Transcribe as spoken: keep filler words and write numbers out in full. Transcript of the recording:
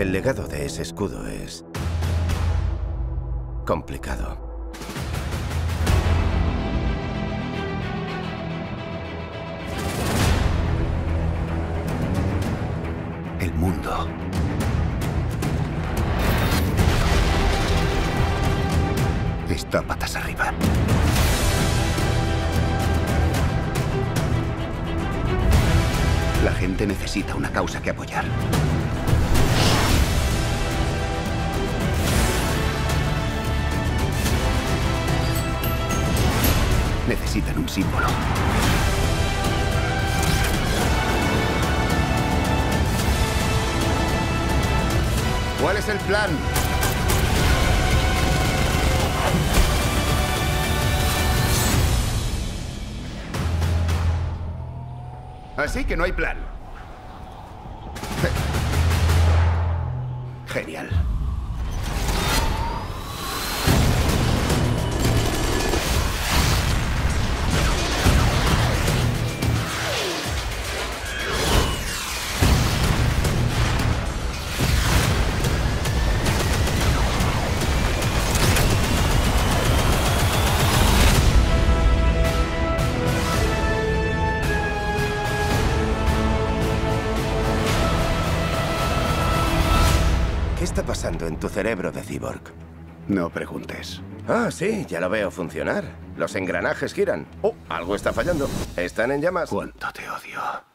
El legado de ese escudo es complicado. El mundo está patas arriba. La gente necesita una causa que apoyar. Necesitan un símbolo. ¿Cuál es el plan? Así que no hay plan. Genial. ¿Qué está pasando en tu cerebro de cyborg? No preguntes. Ah, sí, ya lo veo funcionar. Los engranajes giran. Oh, algo está fallando. ¿Están en llamas? ¿Cuánto te odio?